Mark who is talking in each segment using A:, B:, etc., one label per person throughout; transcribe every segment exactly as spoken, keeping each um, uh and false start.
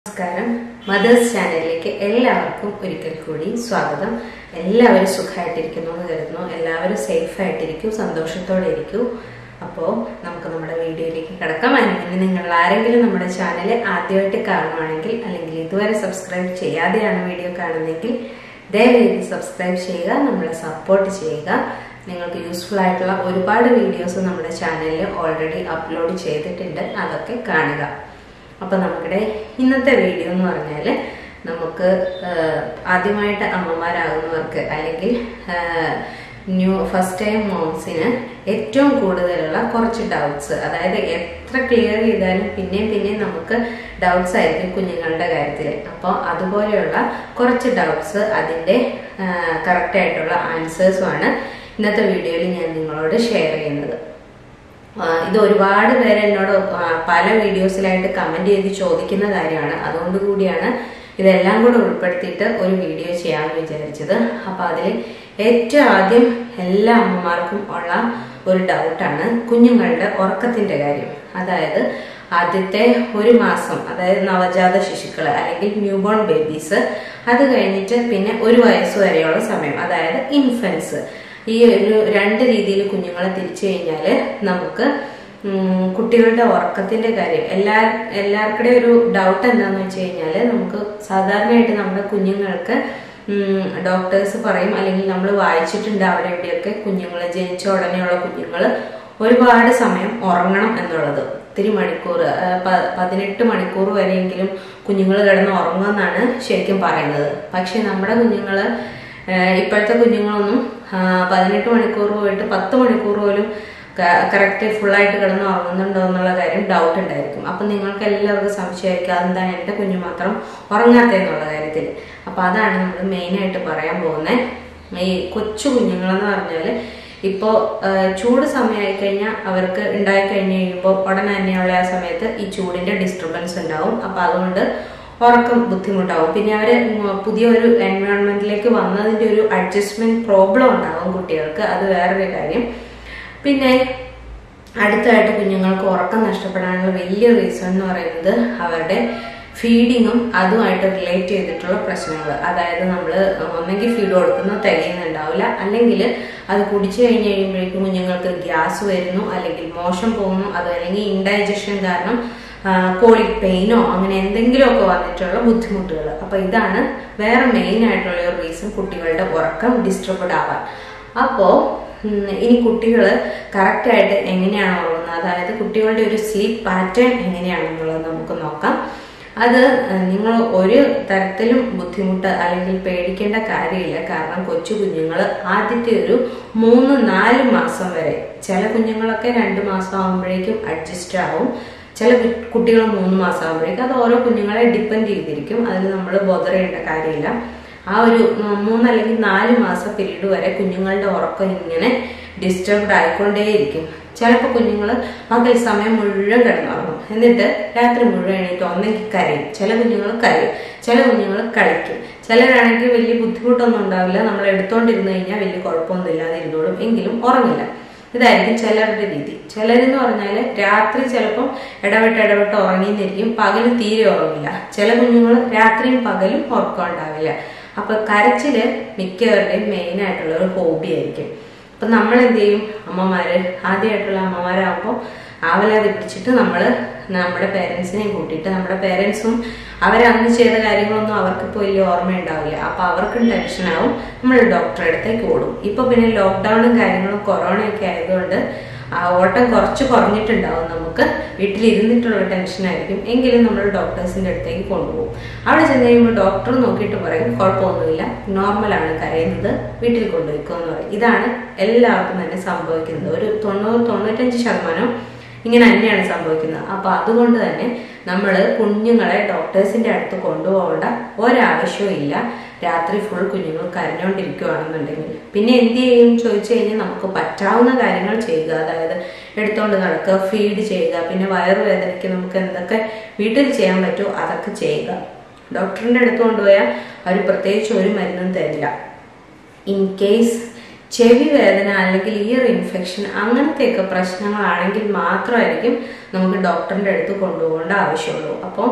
A: നമസ്കാരം മദേഴ്സ് ചാനലിലേക്ക് എല്ലാവർക്കും ഒരിക്കൽ കൂടി സ്വാഗതം. എല്ലാവരും സുഖമായിട്ടിരിക്കുന്നു എന്ന് കരുതുന്നു. എല്ലാവരും സേഫ് ആയിട്ടിരിക്കും, സന്തോഷത്തോടെ ഇരിക്കൂ. അപ്പോൾ നമുക്ക് നമ്മുടെ വീഡിയോയിലേക്ക് കിടക്കാം. അല്ലെങ്കിൽ നിങ്ങൾ ആരെങ്കിലും നമ്മുടെ ചാനൽ ആദ്യമായിട്ട് കാണുവാണെങ്കിൽ അല്ലെങ്കിൽ ഇതുവരെ സബ്സ്ക്രൈബ് ചെയ്യാതെയാണ് വീഡിയോ കാണുന്നതെങ്കിൽ ദയവായി സബ്സ്ക്രൈബ് ചെയ്യുക, നമ്മളെ സപ്പോർട്ട് ചെയ്യുക. നിങ്ങൾക്ക് യൂസ്ഫുൾ ആയിട്ടുള്ള ഒരുപാട് വീഡിയോസ് നമ്മുടെ ചാനലിൽ ഓൾറെഡി അപ്ലോഡ് ചെയ്തിട്ടുണ്ട്, അതൊക്കെ കാണുക. അപ്പോൾ നമ്മുടെ ഇന്നത്തെ വീഡിയോ എന്ന് പറഞ്ഞാൽ നമുക്ക് ആദ്യമായിട്ട് അമ്മമാരാകുന്നവർക്ക് അല്ലെങ്കിൽ ന്യൂ ഫസ്റ്റ് ടൈം മോംസിന് ഏറ്റവും കൂടുതലുള്ള കുറച്ച് ഡൗട്ട്സ്, അതായത് എത്ര ക്ലിയർ ചെയ്താലും പിന്നെയും പിന്നെയും നമുക്ക് ഡൗട്ട്സ് ആയിരിക്കും കുഞ്ഞുങ്ങളുടെ കാര്യത്തിൽ. അപ്പോൾ അതുപോലെയുള്ള കുറച്ച് ഡൗട്ട്സ്, അതിൻ്റെ കറക്റ്റ് ആയിട്ടുള്ള ആൻസേഴ്സുമാണ് ഇന്നത്തെ വീഡിയോയിൽ ഞാൻ നിങ്ങളോട് ഷെയർ ചെയ്യുന്നത്. ഇത് ഒരുപാട് പേര് എന്നോട് പല വീഡിയോസിലായിട്ട് കമന്റ് ചെയ്ത് ചോദിക്കുന്ന കാര്യമാണ്. അതുകൊണ്ട് കൂടിയാണ് ഇതെല്ലാം കൂടെ ഉൾപ്പെടുത്തിയിട്ട് ഒരു വീഡിയോ ചെയ്യാമെന്ന് വിചാരിച്ചത്. അപ്പൊ അതിൽ ഏറ്റവും ആദ്യം എല്ലാ അമ്മമാർക്കും ഉള്ള ഒരു ഡൗട്ടാണ് കുഞ്ഞുങ്ങളുടെ ഉറക്കത്തിന്റെ കാര്യം. അതായത് ആദ്യത്തെ ഒരു മാസം, അതായത് നവജാത ശിശുക്കള് അല്ലെങ്കിൽ ന്യൂബോൺ ബേബീസ്, അത് കഴിഞ്ഞിട്ട് പിന്നെ ഒരു വയസ്സ് വരെയുള്ള സമയം, അതായത് ഇൻഫൻസ്. ഈ ഒരു രണ്ട് രീതിയിൽ കുഞ്ഞുങ്ങളെ തിരിച്ചു കഴിഞ്ഞാല് നമുക്ക് കുട്ടികളുടെ ഉറക്കത്തിന്റെ കാര്യം എല്ലാ എല്ലാവർക്കുടെയും ഒരു ഡൗട്ട് എന്താന്ന് വെച്ച് കഴിഞ്ഞാല്, നമുക്ക് സാധാരണയായിട്ട് നമ്മുടെ കുഞ്ഞുങ്ങൾക്ക് ഡോക്ടേഴ്സ് പറയും, അല്ലെങ്കിൽ നമ്മൾ വായിച്ചിട്ടുണ്ട് അവിടെ എവിടെയൊക്കെ കുഞ്ഞുങ്ങളെ ജനിച്ച ഉടനെയുള്ള കുഞ്ഞുങ്ങൾ ഒരുപാട് സമയം ഉറങ്ങണം എന്നുള്ളത്. ഒത്തിരി മണിക്കൂർ, പതിനെട്ട് മണിക്കൂർ വരെയെങ്കിലും കുഞ്ഞുങ്ങൾ കിടന്ന് ഉറങ്ങുമെന്നാണ് ശരിക്കും പറയുന്നത്. പക്ഷെ നമ്മുടെ കുഞ്ഞുങ്ങള് ഇപ്പോഴത്തെ കുഞ്ഞുങ്ങളൊന്നും പതിനെട്ട് മണിക്കൂർ പോയിട്ട് പത്ത് മണിക്കൂർ പോലും കറക്റ്റ് ഫുള്ളായിട്ട് കിടന്ന് ഉറങ്ങുന്നുണ്ടോ എന്നുള്ള കാര്യം ഡൗട്ട് ഉണ്ടായിരിക്കും. അപ്പൊ നിങ്ങൾക്ക് എല്ലാവർക്കും സംശയമായിരിക്കും അതെന്താണ് എന്റെ കുഞ്ഞു മാത്രം ഉറങ്ങാത്തെന്നുള്ള കാര്യത്തിൽ. അപ്പൊ അതാണ് നമ്മൾ മെയിൻ ആയിട്ട് പറയാൻ പോകുന്നത്. ഈ കൊച്ചു കുഞ്ഞുങ്ങളെന്ന് പറഞ്ഞാല് ഇപ്പോ ചൂട് സമയമായി കഴിഞ്ഞാൽ അവർക്ക് ഉണ്ടായി കഴിഞ്ഞ് കഴിയുമ്പോൾ ഉടനെ തന്നെയുള്ള ആ സമയത്ത് ഈ ചൂടിന്റെ ഡിസ്റ്റർബൻസ് ഉണ്ടാവും. അപ്പൊ അതുകൊണ്ട് ഉറക്കം ബുദ്ധിമുട്ടാവും. പിന്നെ അവര് പുതിയൊരു എൻവയോൺമെന്റിലേക്ക് വന്നതിന്റെ ഒരു അഡ്ജസ്റ്റ്മെന്റ് പ്രോബ്ലം ഉണ്ടാവും കുട്ടികൾക്ക്, അത് വേറൊരു കാര്യം. പിന്നെ അടുത്തായിട്ട് കുഞ്ഞുങ്ങൾക്ക് ഉറക്കം നഷ്ടപ്പെടാനുള്ള വലിയ റീസൺ എന്ന് പറയുന്നത് അവരുടെ ഫീഡിങ്ങും അതുമായിട്ട് റിലേറ്റ് ചെയ്തിട്ടുള്ള പ്രശ്നങ്ങൾ. അതായത് നമ്മൾ ഒന്നെങ്കിൽ ഫീഡ് കൊടുക്കുന്ന തികയുന്നുണ്ടാവില്ല, അല്ലെങ്കിൽ അത് കുടിച്ചു കഴിഞ്ഞ് കഴിയുമ്പോഴേക്കും കുഞ്ഞുങ്ങൾക്ക് ഗ്യാസ് വരുന്നു, അല്ലെങ്കിൽ മോശം പോകുന്നു, അത് അല്ലെങ്കിൽ ഇൻഡൈജഷൻ കാരണം കോളിക് പെയിനോ അങ്ങനെ എന്തെങ്കിലുമൊക്കെ വന്നിട്ടുള്ള ബുദ്ധിമുട്ടുകൾ. അപ്പൊ ഇതാണ് വേറെ മെയിൻ ആയിട്ടുള്ള ഒരു റീസൺ കുട്ടികളുടെ ഉറക്കം ഡിസ്റ്റർബ്ഡ് ആവാൻ. അപ്പോ ഇനി കുട്ടികൾ കറക്റ്റ് ആയിട്ട് എങ്ങനെയാണ് ഉറങ്ങുന്നത്, അതായത് കുട്ടികളുടെ ഒരു സ്ലീപ്പ് പാറ്റേൺ എങ്ങനെയാണെന്നുള്ളത് നമുക്ക് നോക്കാം. അത് നിങ്ങൾ ഒരു തരത്തിലും ബുദ്ധിമുട്ട് അല്ലെങ്കിൽ പേടിക്കേണ്ട കാര്യമില്ല. കാരണം കൊച്ചു കുഞ്ഞുങ്ങൾ ആദ്യത്തെ ഒരു മൂന്ന് നാല് മാസം വരെ, ചില കുഞ്ഞുങ്ങളൊക്കെ രണ്ട് മാസം ആകുമ്പോഴേക്കും അഡ്ജസ്റ്റ് ആവും, ചില കുട്ടികൾ മൂന്ന് മാസം ആകുമ്പോഴേക്കും, അത് ഓരോ കുഞ്ഞുങ്ങളെ ഡിപ്പെൻഡ് ചെയ്തിരിക്കും. അതിൽ നമ്മൾ ബോധർ ചെയ്യേണ്ട കാര്യമില്ല. ആ ഒരു മൂന്ന് അല്ലെങ്കിൽ നാല് മാസം പീരീഡ് വരെ കുഞ്ഞുങ്ങളുടെ ഉറക്കം ഇങ്ങനെ ഡിസ്റ്റർബ്ഡ് ആയിക്കൊണ്ടേയിരിക്കും. ചിലപ്പോൾ കുഞ്ഞുങ്ങൾ പകൽ സമയം മുഴുവൻ കിടന്നുറങ്ങും, എന്നിട്ട് രാത്രി മുഴുവൻ എണീറ്റ് ഒന്നെങ്കിൽ കരയും. ചില കുഞ്ഞുങ്ങൾ കരയും, ചില കുഞ്ഞുങ്ങൾ കളിക്കും. ചിലരാണെങ്കിൽ വലിയ ബുദ്ധിമുട്ടൊന്നും ഉണ്ടാവില്ല, നമ്മൾ എടുത്തോണ്ടിരുന്നു കഴിഞ്ഞാൽ വലിയ കുഴപ്പമൊന്നും ഇല്ലാതെ ഇരുന്നോളും, എങ്കിലും ഉറങ്ങില്ല. ഇതായിരിക്കും ചിലരുടെ രീതി. ചിലരെന്ന് പറഞ്ഞാല് രാത്രി ചിലപ്പം ഇടവിട്ട് ഇടവിട്ട് ഉറങ്ങിന്നിരിക്കും, പകല് തീരെ ഉറങ്ങില്ല. ചില കുഞ്ഞുങ്ങൾ രാത്രിയും പകലും ഉറക്കം ഉണ്ടാവില്ല. അപ്പൊ കരച്ചില് മിക്കവരുടെയും മെയിൻ ആയിട്ടുള്ള ഒരു ഹോബി ആയിരിക്കും. അപ്പൊ നമ്മൾ എന്ത് ചെയ്യും, അമ്മമാര് ആദ്യമായിട്ടുള്ള അമ്മമാരാകുമ്പോൾ ആവലാതി പിടിച്ചിട്ട് നമ്മള് നമ്മുടെ പേരൻസിനെ കൂട്ടിയിട്ട്, നമ്മുടെ പേരൻസും അവരന്ന് ചെയ്ത കാര്യങ്ങളൊന്നും അവർക്കിപ്പോ വലിയ ഓർമ്മയുണ്ടാവില്ല. അപ്പൊ അവർക്കും ടെൻഷനാവും, നമ്മൾ ഡോക്ടറെ അടുത്തേക്ക് ഓടും. ഇപ്പൊ പിന്നെ ലോക്ക്ഡൌണും കാര്യങ്ങളും കൊറോണയൊക്കെ ആയതുകൊണ്ട് ആ ഓട്ടം കുറച്ച് കുറഞ്ഞിട്ടുണ്ടാവും. നമുക്ക് വീട്ടിലിരുന്നിട്ടുള്ള ടെൻഷനായിരിക്കും, എങ്കിലും നമ്മൾ ഡോക്ടേഴ്സിന്റെ അടുത്തേക്ക് കൊണ്ടുപോകും. അവിടെ ചെന്ന് കഴിയുമ്പോൾ ഡോക്ടർ നോക്കിയിട്ട് പറയും കുഴപ്പമൊന്നുമില്ല, നോർമലാണ്, കരയുന്നത്, വീട്ടിൽ കൊണ്ടുപോയിക്കോ എന്ന് പറയും. ഇതാണ് എല്ലാവർക്കും തന്നെ സംഭവിക്കുന്നത്. ഒരു തൊണ്ണൂറ് തൊണ്ണൂറ്റഞ്ച് ശതമാനം ഇങ്ങനെ തന്നെയാണ് സംഭവിക്കുന്നത്. അപ്പൊ അതുകൊണ്ട് തന്നെ നമ്മൾ കുഞ്ഞുങ്ങളെ ഡോക്ടേഴ്സിന്റെ അടുത്ത് കൊണ്ടുപോകേണ്ട ഒരാവശ്യവും ഇല്ല. രാത്രി ഫുൾ കുഞ്ഞുങ്ങൾ കരഞ്ഞോണ്ടിരിക്കുകയാണെന്നുണ്ടെങ്കിൽ പിന്നെ എന്ത് ചെയ്യും ചോദിച്ചു കഴിഞ്ഞാൽ നമുക്ക് പറ്റാവുന്ന കാര്യങ്ങൾ ചെയ്യുക. അതായത് എടുത്തോണ്ട് നടക്കുക, ഫീഡ് ചെയ്യുക, പിന്നെ വയറുവേദനയ്ക്ക് നമുക്ക് എന്തൊക്കെ വീട്ടിൽ ചെയ്യാൻ പറ്റുമോ അതൊക്കെ ചെയ്യുക. ഡോക്ടറിന്റെ അടുത്ത് കൊണ്ടുപോയാൽ അവർ പ്രത്യേകിച്ച് ഒരു മരുന്നും തരില്ല. ഇൻ കേസ് ചെവി വേദന അല്ലെങ്കിൽ ഇയർ ഇൻഫെക്ഷൻ അങ്ങനത്തെയൊക്കെ പ്രശ്നങ്ങളാണെങ്കിൽ മാത്രമായിരിക്കും നമുക്ക് ഡോക്ടറിന്റെ അടുത്ത് കൊണ്ടുപോകേണ്ട ആവശ്യമുള്ളൂ. അപ്പോൾ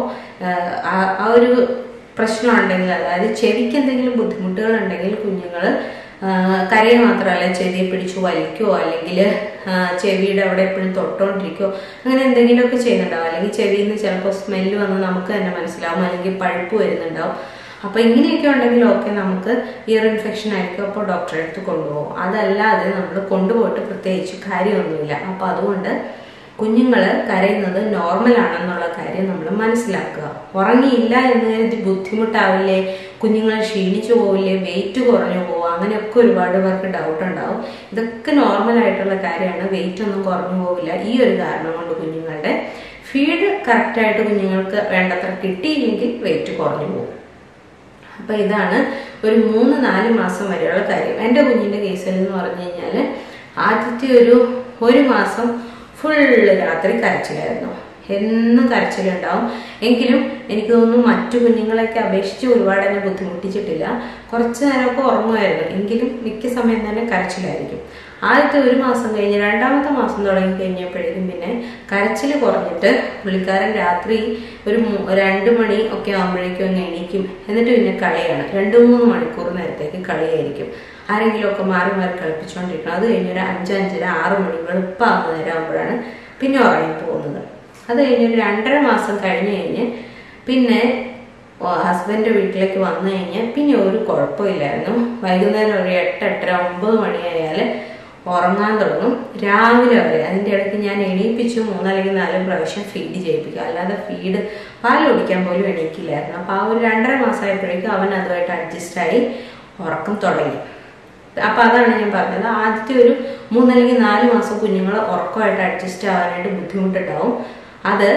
A: ആ ഒരു പ്രശ്നം ഉണ്ടെങ്കിൽ, അതായത് ചെവിക്ക് എന്തെങ്കിലും ബുദ്ധിമുട്ടുകൾ ഉണ്ടെങ്കിൽ കുഞ്ഞുങ്ങൾ കരയെ മാത്രമല്ല ചെവിയെ പിടിച്ചു വലിക്കുകയോ അല്ലെങ്കിൽ ചെവിയുടെ അവിടെ എപ്പോഴും തൊട്ടോണ്ടിരിക്കുകയോ അങ്ങനെ എന്തെങ്കിലുമൊക്കെ ചെയ്യുന്നുണ്ടാവും. അല്ലെങ്കിൽ ചെവിയിൽ നിന്ന് ചിലപ്പോൾ സ്മെല്ല് വന്ന് നമുക്ക് തന്നെ മനസ്സിലാവും, അല്ലെങ്കിൽ പഴുപ്പ് വരുന്നുണ്ടാവും. അപ്പൊ ഇങ്ങനെയൊക്കെ ഉണ്ടെങ്കിൽ ഓക്കെ, നമുക്ക് ഇയർ ഇൻഫെക്ഷൻ ആയിരിക്കും, അപ്പോൾ ഡോക്ടറെ അടുത്ത് കൊണ്ടുപോകും. അതല്ലാതെ നമ്മൾ കൊണ്ടുപോയിട്ട് പ്രത്യേകിച്ച് കാര്യമൊന്നുമില്ല. അപ്പൊ അതുകൊണ്ട് കുഞ്ഞുങ്ങൾ കരയുന്നത് നോർമൽ ആണെന്നുള്ള കാര്യം നമ്മൾ മനസ്സിലാക്കുക. ഉറങ്ങിയില്ല എന്ന് കരുതി ബുദ്ധിമുട്ടാവില്ലേ, കുഞ്ഞുങ്ങൾ ക്ഷീണിച്ചു പോവില്ലേ, വെയിറ്റ് കുറഞ്ഞു പോവുക, അങ്ങനെയൊക്കെ ഒരുപാട് പേർക്ക് ഡൗട്ട് ഉണ്ടാവും. ഇതൊക്കെ നോർമൽ ആയിട്ടുള്ള കാര്യമാണ്, വെയിറ്റ് ഒന്നും കുറഞ്ഞു പോവില്ല. ഈ ഒരു കാരണം കൊണ്ട് കുഞ്ഞുങ്ങളുടെ ഫീഡ് കറക്റ്റായിട്ട് കുഞ്ഞുങ്ങൾക്ക് വേണ്ടത്ര കിട്ടിയില്ലെങ്കിൽ വെയിറ്റ് കുറഞ്ഞു പോകും. അപ്പൊ ഇതാണ് ഒരു മൂന്ന് നാല് മാസം വരെയുള്ള കാര്യം. എൻ്റെ കുഞ്ഞിന്റെ കേസിൽ എന്ന് പറഞ്ഞു കഴിഞ്ഞാല് ആദ്യത്തെ ഒരു ഒരു മാസം ഫുള്ള് രാത്രി കരച്ചിലായിരുന്നു. എന്നും കരച്ചിലുണ്ടാവും. എങ്കിലും എനിക്ക് തോന്നുന്നു മറ്റു കുഞ്ഞുങ്ങളെയൊക്കെ അപേക്ഷിച്ച് ഒരുപാട് എന്നെ ബുദ്ധിമുട്ടിച്ചിട്ടില്ല. കുറച്ചു നേരമൊക്കെ ഉറങ്ങുമായിരുന്നു, എങ്കിലും മിക്ക സമയം തന്നെ കരച്ചിലായിരിക്കും. ആദ്യത്തെ ഒരു മാസം കഴിഞ്ഞ് രണ്ടാമത്തെ മാസം തുടങ്ങി കഴിഞ്ഞപ്പോഴേക്കും പിന്നെ കരച്ചിൽ കുറഞ്ഞിട്ട് പുള്ളിക്കാരൻ രാത്രി ഒരു രണ്ടു മണി ഒക്കെ ആകുമ്പോഴേക്കും അങ്ങ് എണീക്കും. എന്നിട്ട് പിന്നെ കളിയാണ്, രണ്ടു മൂന്ന് മണിക്കൂർ നേരത്തേക്ക് കളിയായിരിക്കും. ആരെങ്കിലും ഒക്കെ മാറി മാറി കളിപ്പിച്ചുകൊണ്ടിരിക്കണം. അത് കഴിഞ്ഞൊരു അഞ്ച് അഞ്ചര ആറ് മണി വെളുപ്പാകുന്ന നേരം ആകുമ്പോഴാണ് പിന്നെ ഉറങ്ങി പോകുന്നത്. അത് കഴിഞ്ഞൊരു രണ്ടര മാസം കഴിഞ്ഞ് കഴിഞ്ഞ് പിന്നെ ഹസ്ബൻഡ് വീട്ടിലേക്ക് വന്നു കഴിഞ്ഞാൽ പിന്നെ ഒരു കുഴപ്പമില്ലായിരുന്നു. വൈകുന്നേരം ഒരു എട്ട് എട്ടര ഒമ്പത് മണിയായാൽ ഉറങ്ങാൻ തുടങ്ങും, രാവിലെ വരെ. അതിൻ്റെ ഇടയ്ക്ക് ഞാൻ എണീപ്പിച്ചു മൂന്നല്ലെങ്കിൽ നാല് പ്രാവശ്യം ഫീഡ് ചെയ്യിപ്പിക്കുക, അല്ലാതെ ഫീഡ് പാൽ കുടിക്കാൻ പോലും എണീക്കില്ലായിരുന്നു. അപ്പൊ ആ ഒരു രണ്ടര മാസമായപ്പോഴേക്കും അവൻ അതുമായിട്ട് അഡ്ജസ്റ്റായി ഉറക്കം തുടങ്ങി. അപ്പൊ അതാണ് ഞാൻ പറഞ്ഞത്, ആദ്യത്തെ ഒരു മൂന്നല്ലെങ്കിൽ നാല് മാസം കുഞ്ഞുങ്ങൾ ഉറക്കമായിട്ട് അഡ്ജസ്റ്റ് ആവാനായിട്ട് ബുദ്ധിമുട്ടുണ്ടാവും. അത്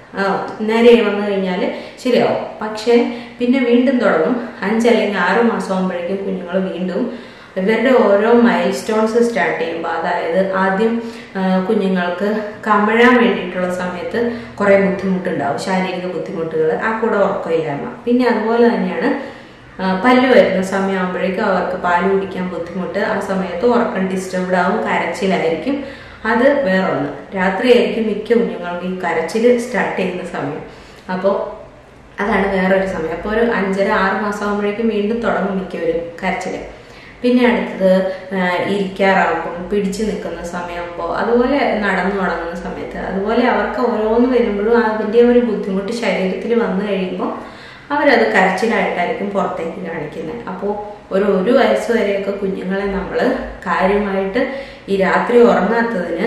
A: നേരെ വന്നു കഴിഞ്ഞാൽ ശരിയാവും. പക്ഷെ പിന്നെ വീണ്ടും തുടങ്ങും. അഞ്ചല്ലെങ്കിൽ ആറു മാസം ആകുമ്പോഴേക്കും കുഞ്ഞുങ്ങൾ വീണ്ടും ഇവരുടെ ഓരോ മൈൽ സ്റ്റോൺസ് സ്റ്റാർട്ട് ചെയ്യുമ്പോൾ, അതായത് ആദ്യം കുഞ്ഞുങ്ങൾക്ക് കമഴാൻ വേണ്ടിയിട്ടുള്ള സമയത്ത് കുറെ ബുദ്ധിമുട്ടുണ്ടാവും, ശാരീരിക ബുദ്ധിമുട്ടുകൾ, ആ കൂടെ ഉറക്കമില്ലായ്മ. പിന്നെ അതുപോലെ തന്നെയാണ് പല്ല് വരുന്ന സമയമാകുമ്പോഴേക്കും അവർക്ക് പാല് കുടിക്കാൻ ബുദ്ധിമുട്ട്, ആ സമയത്ത് ഉറക്കം ഡിസ്റ്റർബ്ഡ് ആവും, കരച്ചിലായിരിക്കും. അത് വേറൊന്ന്. രാത്രിയായിരിക്കും മിക്ക കുഞ്ഞുങ്ങൾക്ക് ഈ കരച്ചിൽ സ്റ്റാർട്ട് ചെയ്യുന്ന സമയം. അപ്പോൾ അതാണ് വേറൊരു സമയം. അപ്പോൾ ഒരു അഞ്ചര ആറ് മാസം ആകുമ്പോഴേക്കും വീണ്ടും തുടങ്ങും മിക്കവരും കരച്ചിൽ. പിന്നെ അടുത്തത് ഇരിക്കാറാകുമ്പോൾ, പിടിച്ചു നിൽക്കുന്ന സമയമാകുമ്പോൾ, അതുപോലെ നടന്നു തുടങ്ങുന്ന സമയത്ത്, അതുപോലെ അവർക്ക് ഓരോന്ന് വരുമ്പോഴും അതിൻ്റെ ഒരു ബുദ്ധിമുട്ട് ശരീരത്തിൽ വന്നു കഴിയുമ്പോൾ അവരത് കരച്ചിലായിട്ടായിരിക്കും പുറത്തേക്ക് കാണിക്കുന്നത്. അപ്പോൾ ഒരു ഒരു വയസ്സ് വരെയൊക്കെ കുഞ്ഞുങ്ങളെ നമ്മൾ കാര്യമായിട്ട് ഈ രാത്രി ഉറങ്ങാത്തതിന്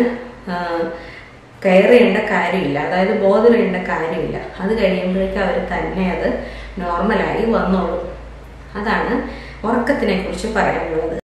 A: കെയർ ചെയ്യേണ്ട കാര്യമില്ല, അതായത് ബോധർ ചെയ്യേണ്ട കാര്യമില്ല. അത് കഴിയുമ്പോഴേക്കും അവർ തന്നെ അത് നോർമലായി വന്നോളും. അതാണ് ഉറക്കത്തിനെ കുറിച്ച് പറയാനുള്ളത്.